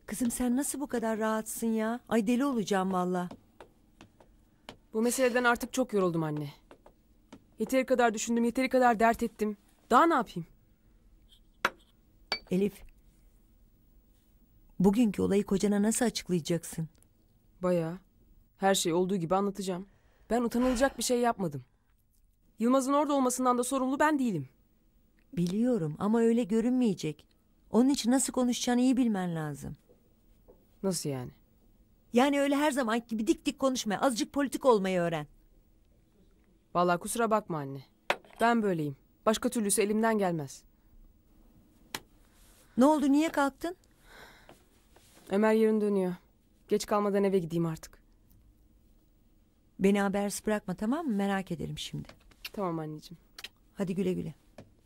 Kızım sen nasıl bu kadar rahatsın ya? Ay deli olacağım valla. Bu meseleden artık çok yoruldum anne. Yeteri kadar düşündüm, yeteri kadar dert ettim. Daha ne yapayım? Elif. Bugünkü olayı kocana nasıl açıklayacaksın? Bayağı. Her şey olduğu gibi anlatacağım. Ben utanılacak bir şey yapmadım. Yılmaz'ın orada olmasından da sorumlu ben değilim. Biliyorum ama öyle görünmeyecek. Onun için nasıl konuşacağını iyi bilmen lazım. Nasıl yani? Yani öyle her zaman gibi dik dik konuşma. Azıcık politik olmayı öğren. Vallahi kusura bakma anne. Ben böyleyim. Başka türlüsü elimden gelmez. Ne oldu, niye kalktın? Ömer yarın dönüyor. Geç kalmadan eve gideyim artık. Beni habersiz bırakma, tamam mı? Merak ederim şimdi. Tamam anneciğim. Hadi güle güle.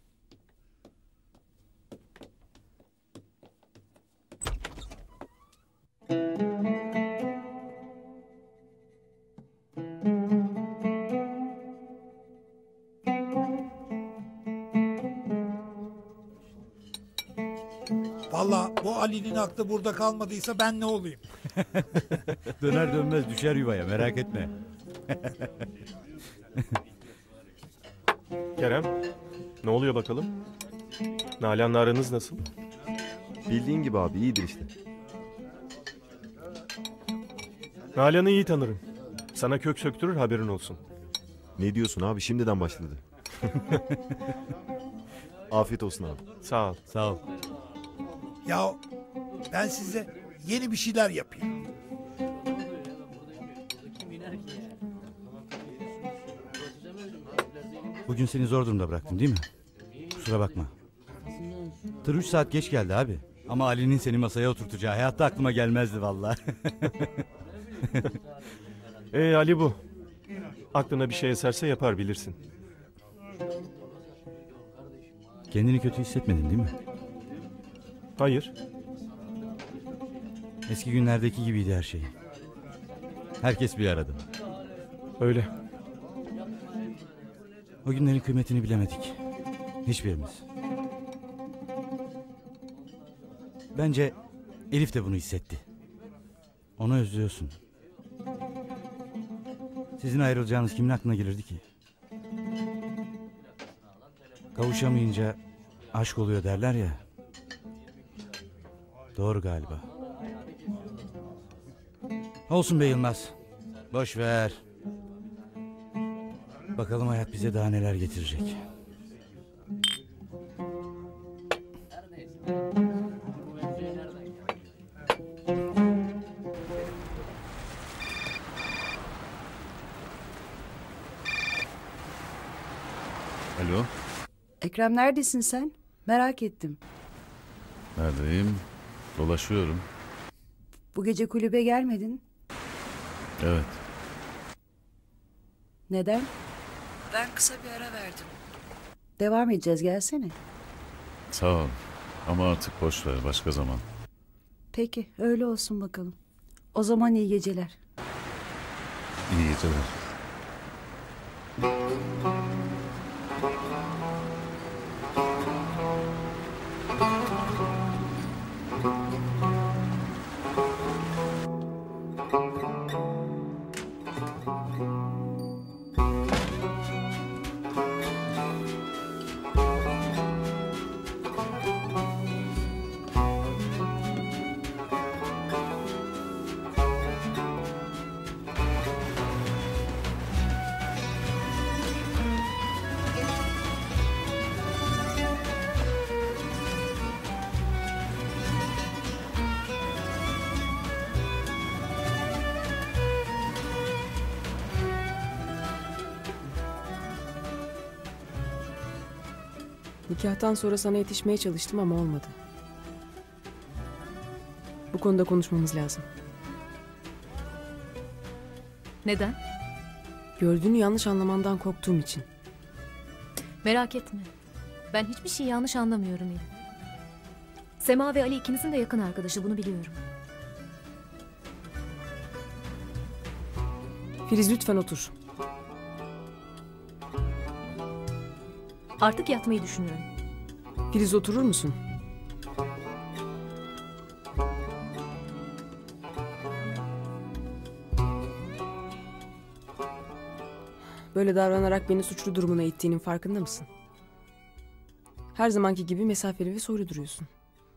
Vallahi bu Ali'nin aklı burada kalmadıysa ben ne olayım? Döner dönmez düşer yuvaya, merak etme. Kerem, ne oluyor bakalım? Nalan'la aranız nasıl? Bildiğin gibi abi, iyidir işte. Nalan'ı iyi tanırım. Sana kök söktürür, haberin olsun. Ne diyorsun abi, şimdiden başladı. Afiyet olsun abi. Sağ ol. Sağ ol. Ya ben size yeni bir şeyler yapayım. Bugün seni zor durumda bıraktım değil mi? Kusura bakma. Tır 3 saat geç geldi abi. Ama Ali'nin seni masaya oturtacağı hayatta aklıma gelmezdi vallahi. Ali bu. Aklına bir şey eserse yapar, bilirsin. Kendini kötü hissetmedin değil mi? Hayır. Eski günlerdeki gibiydi her şey. Herkes bir arada. Öyle. O günlerin kıymetini bilemedik. Hiçbirimiz. Bence Elif de bunu hissetti. Onu özlüyorsun. Sizin ayrılacağınız kimin aklına gelirdi ki? Kavuşamayınca aşk oluyor derler ya. Doğru galiba. Olsun be Yılmaz. Boş ver. Bakalım hayat bize daha neler getirecek. Alo, Ekrem neredesin sen? Merak ettim. neredeyim? Dolaşıyorum. Bu gece kulübe gelmedin. Evet, Neden? Ben kısa bir ara verdim. Devam edeceğiz, gelsene. sağ ol. Ama artık boş ver, başka zaman. Peki, öyle olsun bakalım. O zaman iyi geceler. İyi geceler. Nikahtan sonra sana yetişmeye çalıştım ama olmadı. Bu konuda konuşmamız lazım. Neden? Gördüğünü yanlış anlamandan korktuğum için. Merak etme. Ben hiçbir şey yanlış anlamıyorum Elif. Sema ve Ali ikinizin de yakın arkadaşı, bunu biliyorum. Filiz lütfen otur. Artık yatmayı düşünüyorum. Filiz oturur musun? Böyle davranarak beni suçlu durumuna ittiğinin farkında mısın? Her zamanki gibi mesafeli ve soylu duruyorsun.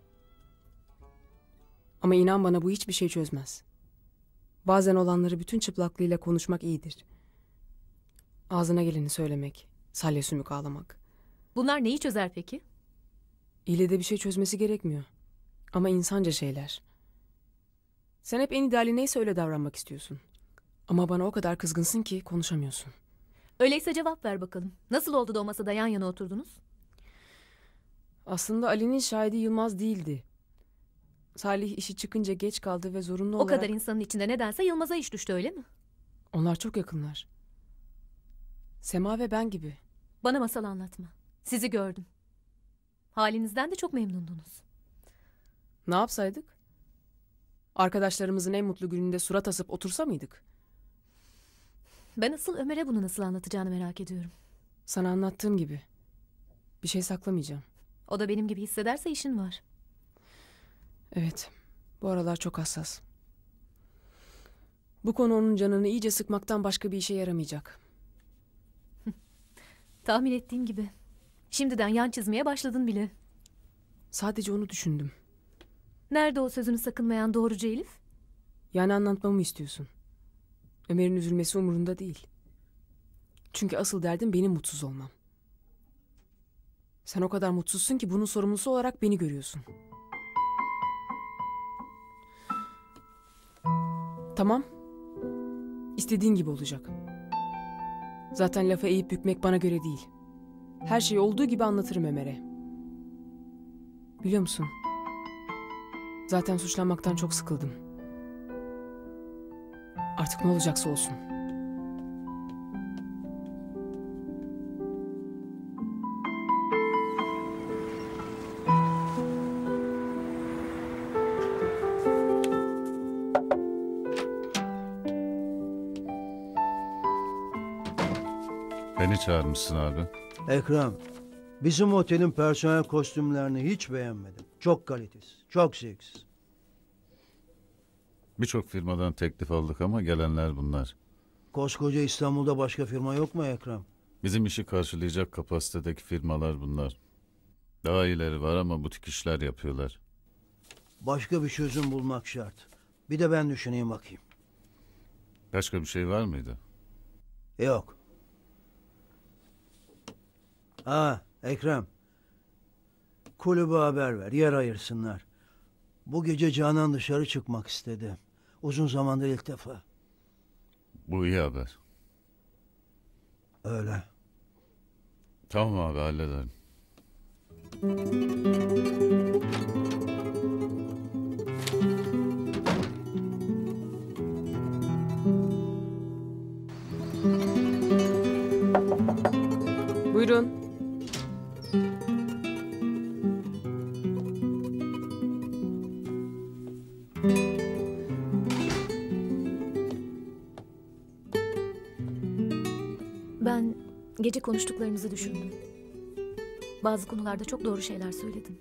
Ama inan bana bu hiçbir şey çözmez. Bazen olanları bütün çıplaklığıyla konuşmak iyidir. Ağzına geleni söylemek, salya sümük ağlamak. Bunlar neyi çözer peki? İlle de bir şey çözmesi gerekmiyor. Ama insanca şeyler. Sen hep en ideali neyse öyle davranmak istiyorsun. Ama bana o kadar kızgınsın ki konuşamıyorsun. Öyleyse cevap ver bakalım. Nasıl oldu da o masada yan yana oturdunuz? Aslında Ali'nin şahidi Yılmaz değildi. Salih işi çıkınca geç kaldı ve zorunlu O olarak... kadar insanın içinde nedense Yılmaz'a iş düştü, öyle mi? Onlar çok yakınlar. Sema ve ben gibi. Bana masal anlatma. Sizi gördüm. Halinizden de çok memnundunuz. Ne yapsaydık? Arkadaşlarımızın en mutlu gününde surat asıp otursa mıydık? Ben asıl Ömer'e bunu nasıl anlatacağını merak ediyorum. Sana anlattığım gibi. Bir şey saklamayacağım. O da benim gibi hissederse işin var. Evet, bu aralar çok hassas. Bu konu onun canını iyice sıkmaktan başka bir işe yaramayacak. Tahmin ettiğim gibi. Şimdiden yan çizmeye başladın bile. Sadece onu düşündüm. Nerede o sözünü sakınmayan doğrucu Elif? Yani anlatmamı istiyorsun. Ömer'in üzülmesi umurunda değil. Çünkü asıl derdim benim mutsuz olmam. Sen o kadar mutsuzsun ki bunun sorumlusu olarak beni görüyorsun. Tamam. İstediğin gibi olacak. Zaten lafa eğip bükmek bana göre değil. Her şeyi olduğu gibi anlatırım Ömer'e. Biliyor musun? Zaten suçlanmaktan çok sıkıldım. Artık ne olacaksa olsun. Beni çağırmışsın abi. Ekrem, bizim otelin personel kostümlerini hiç beğenmedim. Çok kalitesiz, çok zevksiz. Birçok firmadan teklif aldık ama gelenler bunlar. Koskoca İstanbul'da başka firma yok mu Ekrem? Bizim işi karşılayacak kapasitedeki firmalar bunlar. Daha iyileri var ama butik işler yapıyorlar. Başka bir çözüm bulmak şart. Bir de ben düşüneyim bakayım. Başka bir şey var mıydı? Yok. Ekrem. Kulübe haber ver, yer ayırsınlar. Bu gece Canan dışarı çıkmak istedi. Uzun zamandır ilk defa. Bu iyi haber. Öyle. Tamam abi, hallederim. Buyurun. Ben gece konuştuklarımızı düşündüm. Bazı konularda çok doğru şeyler söyledin.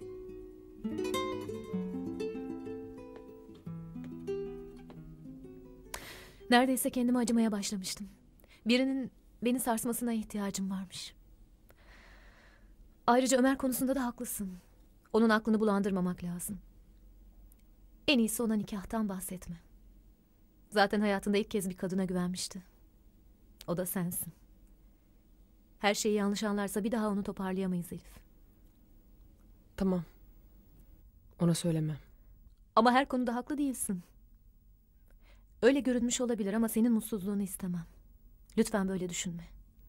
Neredeyse kendime acımaya başlamıştım. Birinin beni sarsmasına ihtiyacım varmış. Ayrıca Ömer konusunda da haklısın. Onun aklını bulandırmamak lazım. En iyisi ona nikahtan bahsetme. Zaten hayatında ilk kez bir kadına güvenmişti. O da sensin. Her şeyi yanlış anlarsa bir daha onu toparlayamayız Elif. Tamam. Ona söylemem. Ama her konuda haklı değilsin. Öyle görünmüş olabilir ama senin mutsuzluğunu istemem. Lütfen böyle düşünme.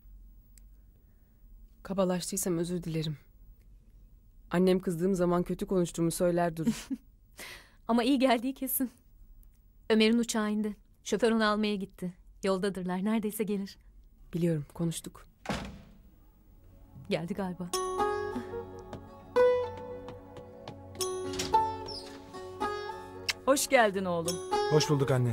Kabalaştıysam özür dilerim. Annem kızdığım zaman kötü konuştuğumu söyler durur. Ama iyi geldiği kesin. Ömer'in uçağı indi. Şoför onu almaya gitti. Yoldadırlar. Neredeyse gelir. Biliyorum, konuştuk. Geldi galiba. Hoş geldin oğlum. Hoş bulduk anne.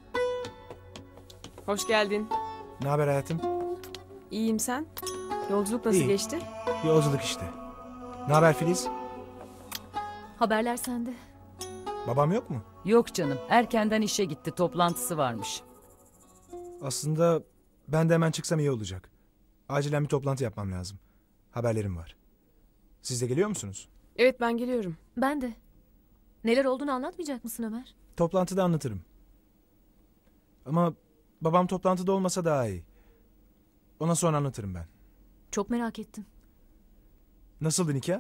Hoş geldin. Ne haber hayatım? İyiyim, sen? Yolculuk nasıl İyi. geçti? Yolculuk işte. Ne haber Filiz? Haberler sende. Babam yok mu? Yok canım, erkenden işe gitti, toplantısı varmış. Aslında Ben de hemen çıksam iyi olacak. Acilen bir toplantı yapmam lazım. Haberlerim var. Siz de geliyor musunuz? Evet, ben geliyorum. Ben de. Neler olduğunu anlatmayacak mısın Ömer? Toplantıda anlatırım. Ama babam toplantıda olmasa daha iyi. Ona sonra anlatırım ben. Çok merak ettim. Nasıldı nikah?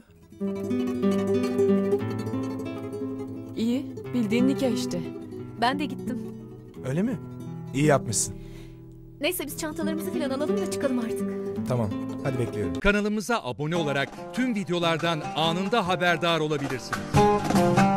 İyi, bildiğin nikah işte. Ben de gittim. Öyle mi? İyi yapmışsın. Neyse biz çantalarımızı falan alalım da çıkalım artık. Tamam. Hadi bekliyorum. Kanalımıza abone olarak tüm videolardan anında haberdar olabilirsiniz.